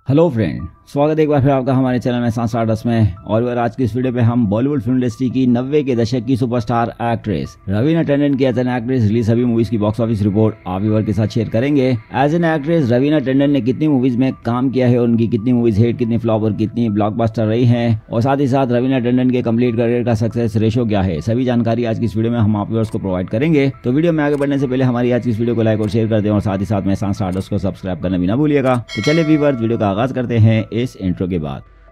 Hello friend, स्वागत है एक बार फिर आपका हमारे चैनल में सांस आर्टस में। और आज की इस वीडियो पे हम बॉलीवुड फिल्म इंडस्ट्री की 90 के दशक की सुपरस्टार एक्ट्रेस रवीना टंडन की एज एन एक्ट्रेस रिलीज सभी मूवीज की बॉक्स ऑफिस रिपोर्ट आप व्यूअर के साथ शेयर करेंगे। As an actress Raveena Tandon ने कितनी मूवीज में काम किया है, उनकी कितनी मूवीज हिट, कितनी फ्लॉप और कितनी ब्लॉकबस्टर रही है, और साथ ही साथ रवीना टंडन के कंप्लीट करियर का सक्सेस रेशो क्या है, सभी जानकारी आज की इस वीडियो में हम आप व्यूअर्स को प्रोवाइड करेंगे। तो वीडियो में आगे बढ़ने से पहले हमारी आज की इस वीडियो को लाइक और शेयर कर दें और साथ ही साथ में सांस आर्टस को सब्सक्राइब करना भी ना भूलिएगा। तो चलिए व्यूअर्स, वीडियो का आगाज करते हैं इस इंट्रो के बाद।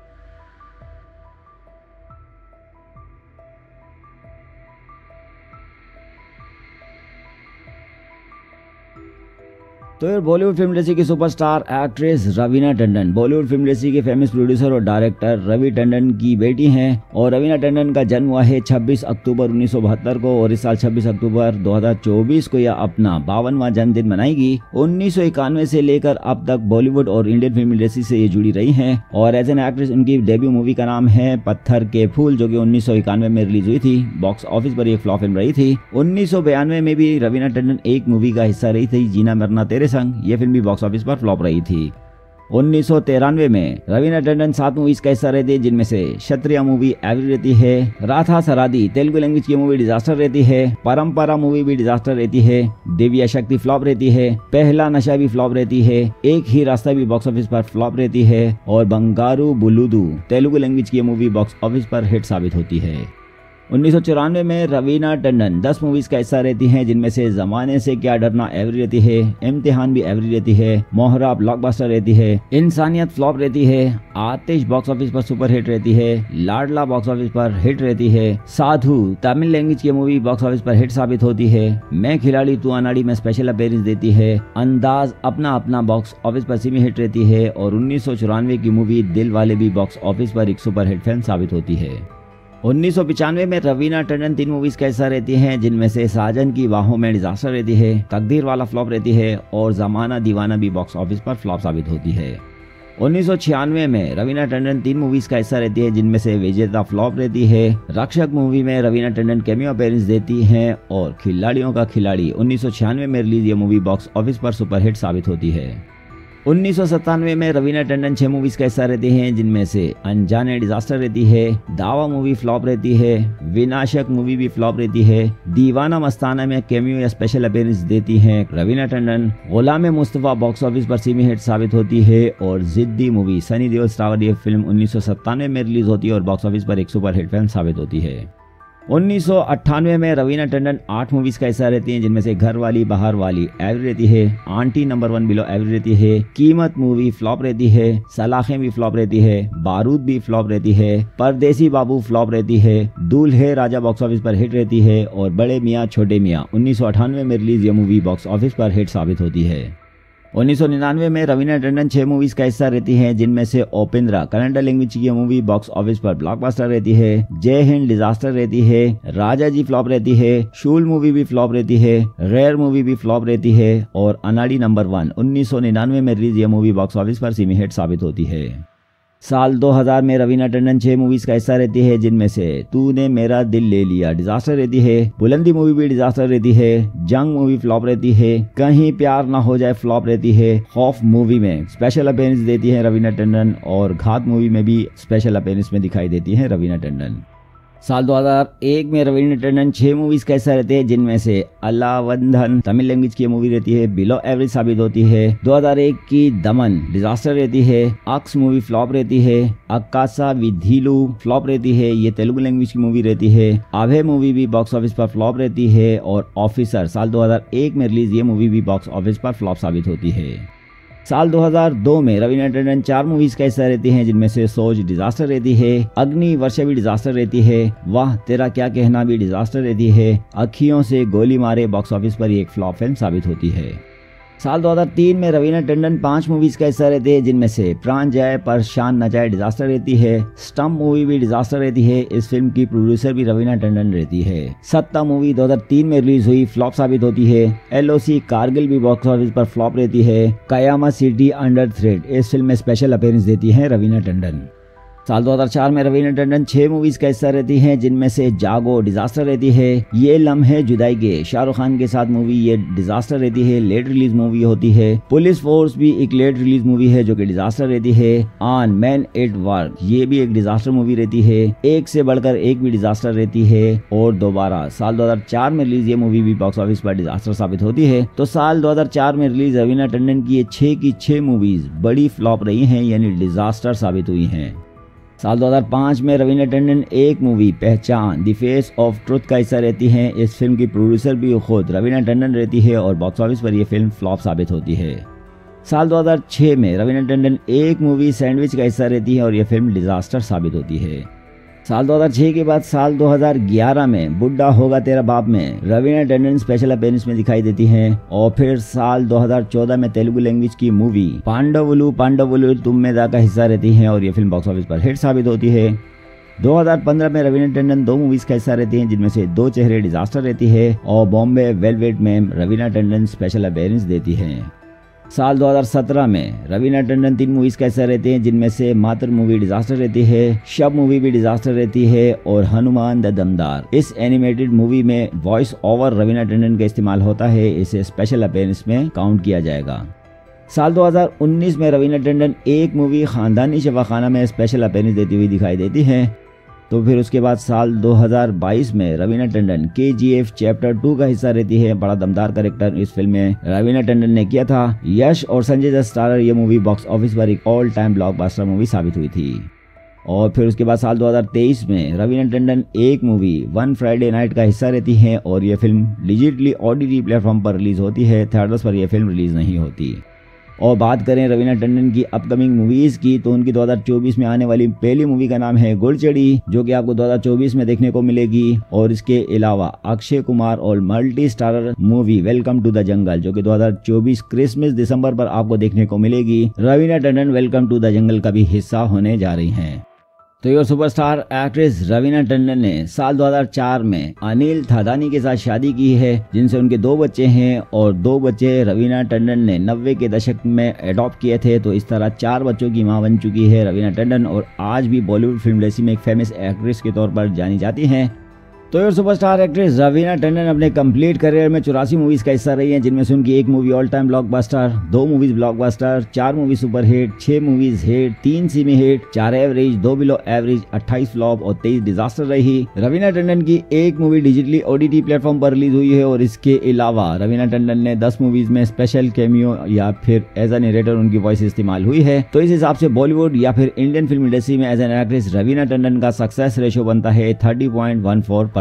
तो यार, बॉलीवुड फिल्म इंडस्ट्री की superstar actress Raveena Tandon Bollywood film industry के फेमस प्रोड्यूसर और डायरेक्टर रवि टंडन की बेटी हैं। और रवीना टंडन का जन्म हुआ है 26 अक्टूबर 1972 को और इस साल 26 अक्टूबर 2024 को यह अपना 52वां जन्मदिन मनाएगी। 1991 से लेकर अब तक बॉलीवुड और इंडियन फिल्म इंडस्ट्री से ये जुड़ी रही हैं। और एज एन एक्ट्रेस उनकी डेब्यू मूवी का नाम है पत्थर के फूल, जो कि 1991 में रिलीज हुई थी। बॉक्स ऑफिस पर एक फ्लॉप फिल्म रही थी। 1992 में भी रवीना टंडन एक मूवी का हिस्सा रही थी, जीना मरना तेरे संग। ये फिल्म भी बॉक्स ऑफिस पर फ्लॉप रही थी। 1993 में रवीना टंडन 7 मूवीज का हिस्सा रहती है, जिनमें से क्षत्रिय मूवी एवरी रहती है, राधा सरादी तेलुगु लैंग्वेज की मूवी डिजास्टर रहती है, परंपरा मूवी भी डिजास्टर रहती है, दिव्या शक्ति फ्लॉप रहती है, पहला नशा भी फ्लॉप रहती है, एक ही रास्ता भी बॉक्स ऑफिस पर फ्लॉप रहती है, और बंगारू बुलुदू तेलुगु लैंग्वेज की मूवी बॉक्स ऑफिस पर हिट साबित होती है। 1994 में रवीना टंडन 10 मूवीज का हिस्सा रहती हैं, जिनमें से जमाने से क्या डरना एवरी रहती है, इम्तिहान भी एवरी रहती है, मोहरा ब्लॉकबस्टर रहती है, इंसानियत फ्लॉप रहती है, आतिश बॉक्स ऑफिस पर सुपर हिट रहती है, लाडला बॉक्स ऑफिस पर हिट रहती है, साधु तमिल लैंग्वेज की मूवी बॉक्स ऑफिस पर हिट साबित होती है, मैं खिलाड़ी तू अनाड़ी में स्पेशल अपीयरेंस देती है, अंदाज अपना अपना बॉक्स ऑफिस पर सेमी हिट रहती है, और 1994 की मूवी दिल वाले भी बॉक्स ऑफिस पर एक सुपर हिट फिल्म साबित होती है। 1995 में रवीना टंडन 3 मूवीज का हिस्सा रहती हैं, जिनमें से साजन की बाहों में डिजास्टर रहती है, तकदीर वाला फ्लॉप रहती है, और जमाना दीवाना भी बॉक्स ऑफिस पर फ्लॉप साबित होती है। 1996 में रवीना टंडन 3 मूवीज का हिस्सा रहती है, जिनमें से विजेता फ्लॉप रहती है, रक्षक मूवी में रवीना टंडन कैमियो अपीयरेंस देती हैं, और खिलाड़ियों का खिलाड़ी 1996 में रिलीज ये मूवी बॉक्स ऑफिस पर सुपर हिट साबित होती है। 1997 में रवीना टंडन 6 मूवीज का हिस्सा रहती हैं, जिनमें से अनजाने डिजास्टर रहती है, दावा मूवी फ्लॉप रहती है, विनाशक मूवी भी फ्लॉप रहती है, दीवाना मस्ताना में कैमियो या स्पेशल अपीयरेंस देती हैं रवीना टंडन, गुलाम मुस्तफा बॉक्स ऑफिस पर सेमी हिट साबित होती है, और जिद्दी मूवी सनी देओल स्टारर ये फिल्म 1997 में रिलीज होती है और बॉक्स ऑफिस पर एक सुपर हिट फिल्म साबित होती है। 1998 में रवीना टंडन 8 मूवीज का हिस्सा रहती हैं, जिनमें से घर वाली बाहर वाली एवरी रहती है, आंटी नंबर 1 बिलो एवरी रहती है, कीमत मूवी फ्लॉप रहती है, सलाखें भी फ्लॉप रहती है, बारूद भी फ्लॉप रहती है, परदेसी बाबू फ्लॉप रहती है, दूल्हे राजा बॉक्स ऑफिस पर हिट रहती है, और बड़े मियाँ छोटे मियाँ 1998 में रिलीज ये मूवी बॉक्स ऑफिस पर हिट साबित होती है। 1999 में रवीना टंडन 6 मूवीज का हिस्सा रहती हैं, जिनमें से ओपेंद्रा कन्नड़ लैंग्वेज की मूवी बॉक्स ऑफिस पर ब्लॉकबस्टर रहती है, जय हिंद डिजास्टर रहती है, राजा जी फ्लॉप रहती है, शूल मूवी भी फ्लॉप रहती है, रेयर मूवी भी फ्लॉप रहती है, और अनाड़ी नंबर 1 1999 में रिलीज ये मूवी बॉक्स ऑफिस पर सेमी हिट साबित होती है। साल 2000 में रवीना टंडन 6 मूवीज का हिस्सा रहती है, जिनमें से तूने मेरा दिल ले लिया डिजास्टर रहती है, बुलंदी मूवी भी डिजास्टर रहती है, जंग मूवी फ्लॉप रहती है, कहीं प्यार ना हो जाए फ्लॉप रहती है, खौफ मूवी में स्पेशल अपीयरेंस देती है रवीना टंडन, और घात मूवी में भी स्पेशल अपीयरेंस में दिखाई देती है रवीना टंडन। साल 2001 में रवीना टंडन 6 मूवीज का हिस्सा रहते हैं, जिनमें से अल्लावंधन तमिल लैंग्वेज की मूवी रहती है, बिलो एवरेज साबित होती है, 2001 की दमन डिजास्टर रहती है, अक्स मूवी फ्लॉप रहती है, अक्कासा विधिलू फ्लॉप रहती है, ये तेलुगु लैंग्वेज की मूवी रहती है, आभे मूवी भी बॉक्स ऑफिस पर फ्लॉप रहती है, और ऑफिसर साल 2001 में रिलीज ये मूवी भी बॉक्स ऑफिस पर फ्लॉप साबित होती है। साल 2002 में रवीना टंडन 4 मूवीज का हिस्सा रहती हैं, जिनमें से सोच डिजास्टर रहती है, अग्नि वर्षा भी डिजास्टर रहती है, वाह तेरा क्या कहना भी डिजास्टर रहती है, अखियों से गोली मारे बॉक्स ऑफिस पर एक फ्लॉप फिल्म साबित होती है। साल 2003 में रवीना टंडन 5 मूवीज का हिस्सा रहते हैं, जिनमें से प्राण जाए पर शान न जाए डिजास्टर रहती है, स्टम्प मूवी भी डिजास्टर रहती है, इस फिल्म की प्रोड्यूसर भी रवीना टंडन रहती है, सत्ता मूवी 2003 में रिलीज हुई फ्लॉप साबित होती है, LOC कारगिल भी बॉक्स ऑफिस पर फ्लॉप रहती है, कयामत सिटी अंडर थ्रेड इस फिल्म में स्पेशल अपीयरेंस देती है रवीना टंडन। साल 2004 में रवीना टंडन 6 मूवीज का हिस्सा रहती हैं, जिनमें से जागो डिजास्टर रहती है, ये लम्हे जुदाई के शाहरुख खान के साथ मूवी ये डिजास्टर रहती है, लेट रिलीज मूवी होती है। पुलिस फोर्स भी एक लेट रिलीज मूवी है जो कि डिजास्टर रहती है। ऑन मैन एट वर्क ये भी एक डिजास्टर मूवी रहती है, एक से बढ़कर एक भी डिजास्टर रहती है। और दोबारा साल 2004 में रिलीज ये मूवी भी बॉक्स ऑफिस पर डिजास्टर साबित होती है। तो साल 2004 में रिलीज रवीना टंडन की ये 6 की 6 मूवीज बड़ी फ्लॉप रही हैं, यानी डिजास्टर साबित हुई हैं। साल 2005 में रवीना टंडन एक मूवी पहचान द फेस ऑफ ट्रुथ का हिस्सा रहती हैं। इस फिल्म की प्रोड्यूसर भी खुद रवीना टंडन रहती है और बॉक्स ऑफिस पर यह फिल्म फ्लॉप साबित होती है। साल 2006 में रवीना टंडन एक मूवी सैंडविच का हिस्सा रहती है और यह फिल्म डिजास्टर साबित होती है। साल 2006 के बाद साल 2011 में बुड्ढा होगा तेरा बाप में रवीना टंडन स्पेशल अपीयरेंस में दिखाई देती हैं। और फिर साल 2014 में तेलुगु लैंग्वेज की movie Pandavulu Thummeda का हिस्सा रहती हैं और ये फिल्म बॉक्स ऑफिस पर हिट साबित होती है। 2015 में रवीना टंडन 2 मूवीज का हिस्सा रहती हैं, जिनमें से दो चेहरे डिजास्टर रहती है और बॉम्बे वेलवेट में रवीना टंडन स्पेशल अपीयरेंस देती हैं। साल 2017 में रवीना टंडन 3 मूवीज का हिस्सा रहते हैं, जिनमें से मातर मूवी डिजास्टर रहती है, शब मूवी भी डिजास्टर रहती है और हनुमान द दमदार। इस एनिमेटेड मूवी में वॉइस ओवर रवीना टंडन का इस्तेमाल होता है, इसे स्पेशल अपीयरेंस में काउंट किया जाएगा। साल 2019 में रवीना टंडन एक मूवी खानदानी शफाखाना में स्पेशल अपीयरेंस देती हुई दिखाई देती है। तो फिर उसके बाद साल 2022 में रवीना टंडन KGF चैप्टर 2 का हिस्सा रहती है। बड़ा दमदार कैरेक्टर इस फिल्म में रवीना टंडन ने किया था। यश और संजय दत्त स्टारर ये मूवी बॉक्स ऑफिस पर एक ऑल टाइम ब्लॉकबस्टर मूवी साबित हुई थी। और फिर उसके बाद साल 2023 में रवीना टंडन एक मूवी वन फ्राइडे नाइट का हिस्सा रहती है और ये फिल्म डिजिटली OTT प्लेटफॉर्म पर रिलीज होती है, थिएटर्स पर यह फिल्म रिलीज नहीं होती। और बात करें रवीना टंडन की अपकमिंग मूवीज की, तो उनकी 2024 में आने वाली पहली मूवी का नाम है गुड़चड़ी, जो कि आपको 2024 में देखने को मिलेगी। और इसके अलावा अक्षय कुमार और multi starrer movie welcome to the jungle, जो कि 2024 क्रिसमस दिसंबर पर आपको देखने को मिलेगी। Raveena Tandon welcome to the jungle का भी हिस्सा होने जा रही हैं। तो ये सुपरस्टार एक्ट्रेस रवीना टंडन ने साल 2004 में अनिल थादानी के साथ शादी की है, जिनसे उनके 2 बच्चे हैं और 2 बच्चे रवीना टंडन ने 90 के दशक में अडॉप्ट किए थे। तो इस तरह 4 बच्चों की मां बन चुकी है रवीना टंडन और आज भी बॉलीवुड फिल्म इंडस्ट्री में एक फेमस एक्ट्रेस के तौर पर जानी जाती हैं। तो ये सुपरस्टार एक्ट्रेस रवीना टंडन अपने कंप्लीट करियर में 84 मूवीज का हिस्सा रही हैं, जिनमें से उनकी एक movie all time blockbuster, 2 movies blockbuster, 4 movie super hit, 6 movies hit, 3 semi hit, 4 average, 2 below average, 28 flop और 23 डिजास्टर रही। रवीना टंडन की एक मूवी डिजिटली OTT प्लेटफॉर्म पर रिलीज हुई है और इसके अलावा रवीना टंडन ने 10 मूवीज में स्पेशल कैमियो या फिर एज ए नरेटर उनकी वॉइस इस्तेमाल हुई है। तो इस हिसाब से बॉलीवुड या फिर इंडियन फिल्म इंडस्ट्री में as an actress Raveena Tandon का सक्सेस रेशियो बनता है 30.14%।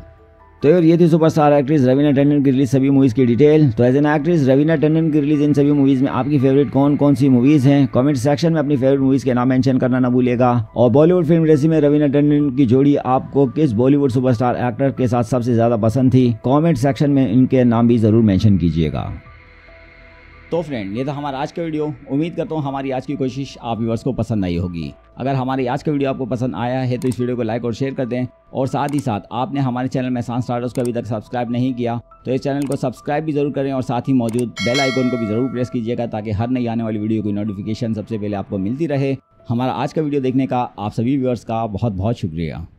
तो ये थी सुपरस्टार एक्ट्रेस रवीना टंडन की रिलीज सभी मूवीज की डिटेल। तो as an actress Raveena Tandon की रिलीज इन सभी मूवीज में आपकी फेवरेट कौन कौन सी मूवीज हैं, कमेंट सेक्शन में अपनी फेवरेट मूवीज के नाम मेंशन करना ना भूलिएगा। और बॉलीवुड फिल्म इंडस्ट्री में रवीना टंडन की जोड़ी आपको किस बॉलीवुड सुपरस्टार एक्टर के साथ सबसे ज्यादा पसंद थी, कॉमेंट सेक्शन में इनके नाम भी जरूर मेंशन कीजिएगा। तो फ्रेंड, ये था हमारा आज का वीडियो। उम्मीद करता हूँ हमारी आज की कोशिश आप व्यूअर्स को पसंद आई होगी। अगर हमारी आज का वीडियो आपको पसंद आया है तो इस वीडियो को लाइक और शेयर कर दें। और साथ ही साथ आपने हमारे चैनल मेहसान स्टार्टर्स को अभी तक सब्सक्राइब नहीं किया तो इस चैनल को सब्सक्राइब भी जरूर करें और साथ ही मौजूद बेल आइकन को भी जरूर प्रेस कीजिएगा, ताकि हर नई आने वाली वीडियो की नोटिफिकेशन सबसे पहले आपको मिलती रहे। हमारा आज का वीडियो देखने का आप सभी व्यूअर्स का बहुत बहुत शुक्रिया।